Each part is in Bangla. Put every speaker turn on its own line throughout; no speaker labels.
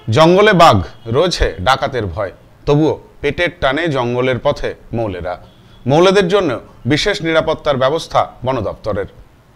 জঙ্গলে বাঘ, রয়েছে ডাকাতের ভয়, তবুও পেটের টানে জঙ্গলের পথে মৌলেরা। মৌলেদের জন্য বিশেষ নিরাপত্তার ব্যবস্থা বন দপ্তরের।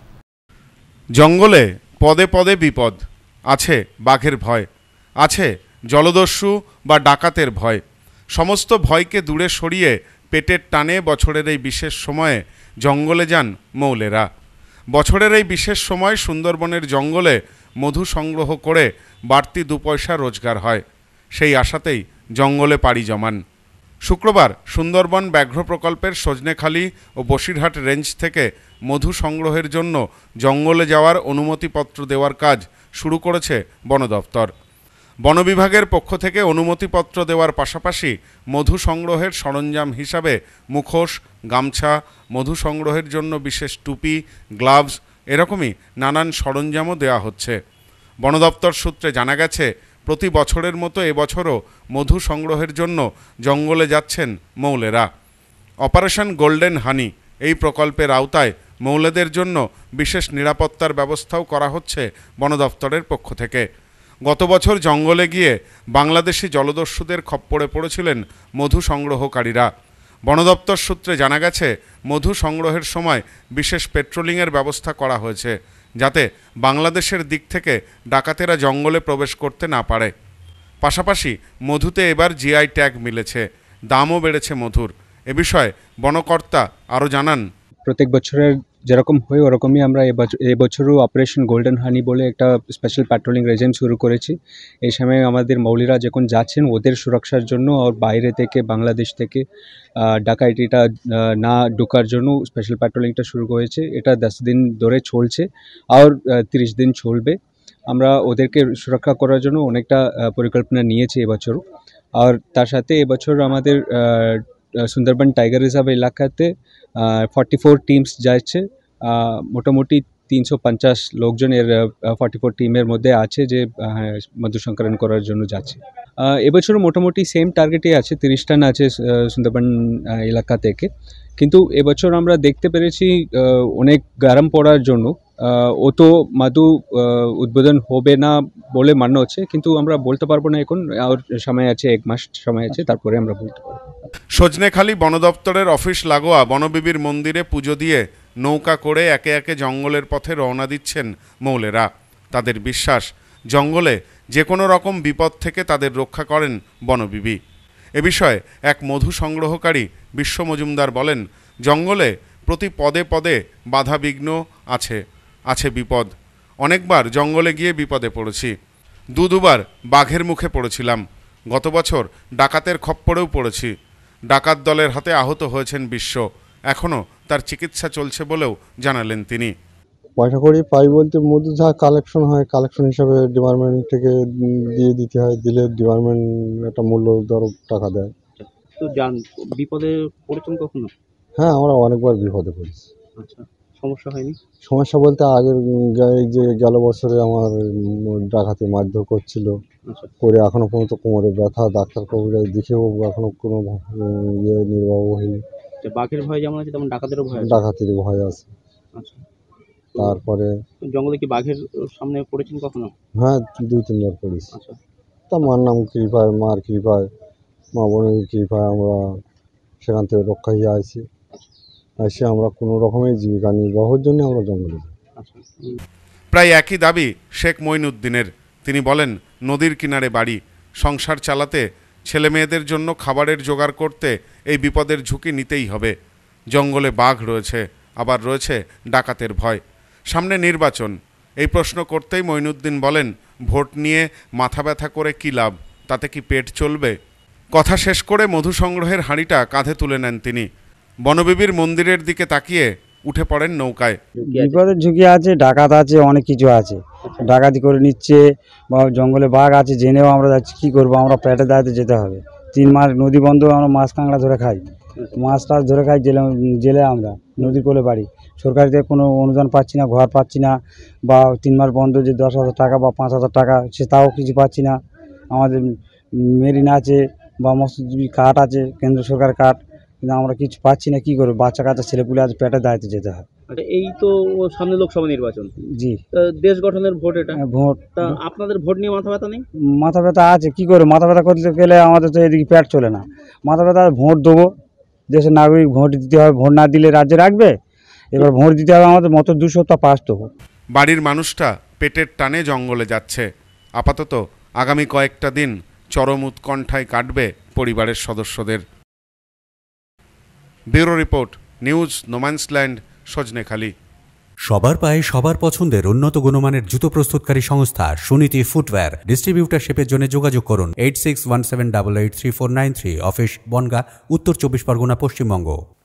জঙ্গলে পদে পদে বিপদ, আছে বাঘের ভয়, আছে জলদস্যু বা ডাকাতের ভয়। সমস্ত ভয়কে দূরে সরিয়ে পেটের টানে বছরের এই বিশেষ সময়ে জঙ্গলে যান মৌলেরা। বছরের এই বিশেষ সময় সুন্দরবনের জঙ্গলে মধু সংগ্রহ করে বাড়তি 2 পয়সা রোজগার হয়, সেই আশাতেই জঙ্গলে পাড়ি জমান। শুক্রবার সুন্দরবন ব্যাঘ্র প্রকল্পের সজনেখালি ও বসিরহাট রেঞ্জ থেকে মধু সংগ্রহের জন্য জঙ্গলে যাওয়ার অনুমতিপত্র দেওয়ার কাজ শুরু করেছে বন দপ্তর। বন বিভাগের পক্ষ থেকে অনুমতিপত্র দেওয়ার পাশাপাশি মধু সংগ্রহের সরঞ্জাম হিসাবে মুখোশ, গামছা, মধু সংগ্রহের জন্য বিশেষ টুপি, গ্লাভস এরকমই নানান সরঞ্জামও দেওয়া হচ্ছে। বন দপ্তর সূত্রে জানা গেছে, প্রতি বছরের মতো এবছরও মধু সংগ্রহের জন্য জঙ্গলে যাচ্ছেন মৌলেরা। অপারেশন গোল্ডেন হানি এই প্রকল্পের আওতায় মৌলেদের জন্য বিশেষ নিরাপত্তার ব্যবস্থাও করা হচ্ছে বন দপ্তরের পক্ষ থেকে। গত বছর জঙ্গলে গিয়ে বাংলাদেশি জলদস্যুদের খপ্পরে পড়েছিলেন মধু সংগ্রহকারীরা। বন দপ্তর সূত্রে জানা গেছে, মধু সংগ্রহের সময় বিশেষ পেট্রোলিংয়ের ব্যবস্থা করা হয়েছে, যাতে বাংলাদেশের দিক থেকে ডাকাতেরা জঙ্গলে প্রবেশ করতে না পারে। পাশাপাশি মধুতে এবার জিআই ট্যাগ মিলেছে, দামও বেড়েছে মধুর। এ বিষয়ে বনকর্তা আরও জানান,
প্রত্যেক বছরের যেরকম হয় ওরকমই আমরা এবছরও অপারেশন গোল্ডেন হানি বলে একটা স্পেশাল প্যাট্রোলিং রেজিম শুরু করেছি। এই সময় আমাদের মৌলিরা যখন যাচ্ছেন ওদের সুরক্ষার জন্য আর বাইরে থেকে বাংলাদেশ থেকে ডাকাইটিটা না ঢোকার জন্য স্পেশাল প্যাট্রোলিংটা শুরু হয়েছে। এটা 10 দিন ধরে চলছে আর 30 দিন চলবে। আমরা ওদেরকে সুরক্ষা করার জন্য অনেকটা পরিকল্পনা নিয়েছি এবছরও। আর তার সাথে এবছর আমাদের সুন্দরবন টাইগার রিজার্ভ এলাকাতে 44 টিমস যাচ্ছে। মোটামুটি 350 লোকজন এর 44 টিমের মধ্যে আছে যে মধু সংকলন করার জন্য যাচ্ছে। এবছর মোটামুটি সেম টার্গেটই আছে, 30 টন আছে সুন্দরবন এলাকা থেকে। কিন্তু এবছর আমরা দেখতে পেরেছি অনেক গরম পড়ার জন্য অত মধু উদ্বোধন হবে না বলে মনে হচ্ছে, কিন্তু আমরা বলতে পারবো না এখন। আর সময় আছে, 1 মাস সময় আছে, তারপরে আমরা বলতে পারবো।
সজনেখালি বন দপ্তরের অফিস লাগোয়া বনবিবির মন্দিরে পুজো দিয়ে নৌকা করে একে একে জঙ্গলের পথে রওনা দিচ্ছেন মৌলেরা। তাদের বিশ্বাস, জঙ্গলে যে কোনো রকম বিপদ থেকে তাদের রক্ষা করেন বনবিবি। এ বিষয়ে এক মধু সংগ্রহকারী বিশ্ব মজুমদার বলেন, জঙ্গলে প্রতি পদে পদে বাধা বিঘ্ন আছে বিপদ। অনেকবার জঙ্গলে গিয়ে বিপদে পড়েছি, দুবার বাঘের মুখে পড়েছিলাম। গত বছর ডাকাতের খপ্পরেও পড়েছি। ডাকাত দলের হাতে আহত হয়েছেন বিশ্ব, এখনও তার চিকিৎসা চলছে বলেও জানালেন তিনি।
পয়সা করি পাই বলতে মধু যা কালেকশন হয়, কালেকশন হিসাবে ডিপার্টমেন্ট থেকে দিয়ে দিতে হয়, দিলে ডিপার্টমেন্ট একটা মূল্য ধরো টাকা দেয়।
তো জান বিপদে পড়েছেন কখনো?
হ্যাঁ, আমরা অনেকবার বিপদে পড়েছি।
আচ্ছা, সমস্যা হয়নি?
সমস্যা বলতে আগের এই যে গেল বছরে আমার ডাকাতে মারধর করছিল, করে এখনো পর্যন্ত কোমরে ব্যথা, ডাক্তার কবিরাজ দেখেও এখনো কোনো নির্বাহ হয়নি।
বাঘের ভয় যেমন আছে তেমন ডাকাতেরও ভয় আছে?
ডাকাতের ভয় আছে।
আচ্ছা,
তারপরে
জঙ্গলে কি বাঘের সামনে পড়েছেন কখনো?
হ্যাঁ, 2-3 বার পড়েছি।
আচ্ছা,
তা মার নাম কৃপায়, মার কৃপায়, মা বোনের কৃপায় আমরা সেখান থেকে রক্ষা হয়ে আছি। এসে আমরা কোনো রকমের জীবিকা নির্বাহের জন্য আমরা জঙ্গলে যাই।
প্রায় একই দাবি শেখ মঈনুদ্দিনের। তিনি বলেন, নদীর কিনারে বাড়ি, সংসার চালাতে, ছেলে মেয়েদের জন্য খাবারের জোগাড় করতে এই বিপদের ঝুঁকি নিতেই হবে। জঙ্গলে বাঘ রয়েছে, আবার রয়েছে ডাকাতের ভয়। সামনে নির্বাচন, এই প্রশ্ন করতেই মঈনুদ্দিন বলেন, ভোট নিয়ে মাথা ব্যথা করে কী লাভ, তাতে কি পেট চলবে? কথা শেষ করে মধু সংগ্রহের হাঁড়িটা কাঁধে তুলে নেন তিনি। বনবিবির মন্দিরের দিকে তাকিয়ে উঠে পড়েন নৌকায়।
বিপদের ঝুঁকি আছে, ডাকাত আছে, অনেক কিছু আছে। ডাকাতি করে নিচ্ছে বা জঙ্গলে বাঘ আছে জেনেও আমরা যাচ্ছি, কী করবো? আমরা পেটে দাঁড়াতে যেতে হবে। 3 মাস নদী বন্ধ, আমরা মাছ কাঁকড়া ধরে খাই, মাছ টাছ ধরে খাই, জেলে আমরা নদীর কোলে বাড়ি। সরকারি থেকে কোনো অনুদান পাচ্ছি না, ঘর পাচ্ছি না, বা 3 মাস বন্ধ যে 10,000 টাকা বা 5,000 টাকা, সে তাও কিছু পাচ্ছি না। আমাদের মেরিন আছে বা মৎস্যজীবী কার্ড আছে, কেন্দ্র সরকার কার্ড, কিন্তু আমরা কিছু পাচ্ছি না। কী করবো? বাচ্চা কাচ্চা ছেলেপুলে আছে, পেটে দাঁড়াতে যেতে হয়।
আচ্ছা, এই তো সামনে লোকসভা নির্বাচন,
জি।
দেশ গঠনের ভোট এটা,
ভোট
তা আপনাদের ভোট নিয়ে মাথা ব্যথা নেই?
মাথা ব্যথা আছে, কি করে মাথা ব্যথা করতে গেলে আমাদের তো এদিকে পেট চলে না। মাথা ব্যথা, ভোট দেবো, দেশের নাগরিক, ভোট দিতে হবে, ভোট না দিলে রাজ্যে রাখবে, এবার ভোট দিতে হবে, আমাদের মতো 200টা পাস দেবো।
বাড়ির মানুষটা পেটের টানে জঙ্গলে যাচ্ছে। আপাতত আগামী কয়েকটা দিন চরম উৎকণ্ঠায় কাটবে পরিবারের সদস্যদের। Bureau report, news no man's land, Sajnekhali.
সবার পায়ে সবার পছন্দের উন্নত গুণমানের জুতো প্রস্তুতকারী সংস্থা সুনীতি ফুটওয়্যার। ডিস্ট্রিবিউটারশিপের জন্য যোগাযোগ করুন 8617883493, অফিস বনগাঁ, উত্তর 24 পরগনা, পশ্চিমবঙ্গ।